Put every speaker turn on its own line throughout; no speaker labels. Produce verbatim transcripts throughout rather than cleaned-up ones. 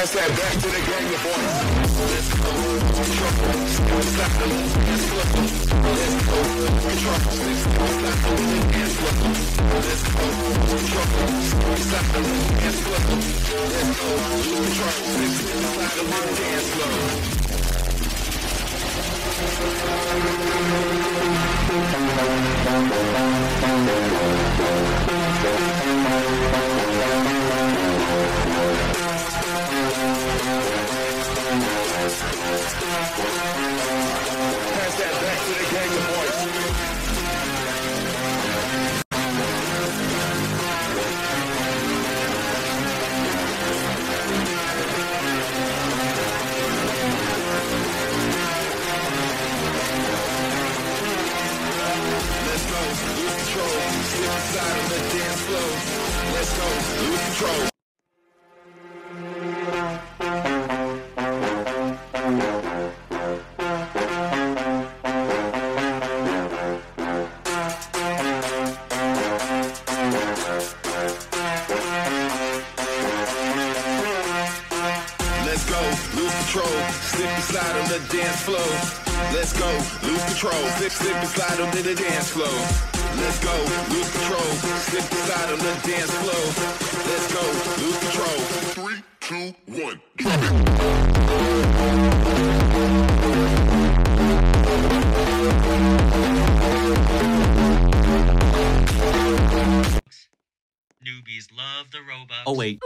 Pass that back to the gang of boys. Let's go. Control. Stop the dance floor. Let's go. Control. Stop the dance floor. Let's go. Control. Stop the dance floor. Let's go. Control. Stop the dance floor. Pass that back to the gang of boys. Let's go, lose control. Slip inside on the dance floor. Let's go, lose control. Let's go, lose control. Slip and slide on the dance floor. Let's go, lose control. Slip, slip and slide on the dance floor. Let's go, lose control. Slip and slide on the dance floor. Let's go, lose control. Three, two, one, drop it.
Newbies love the Robux.
Oh wait.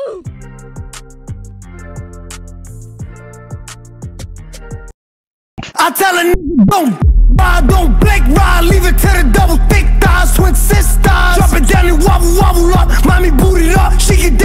I tell a nigga don't ride, don't blink, ride, leave it to the double thick thighs, twin sisters. Drop it down and wobble, wobble up, mommy boot it up, she can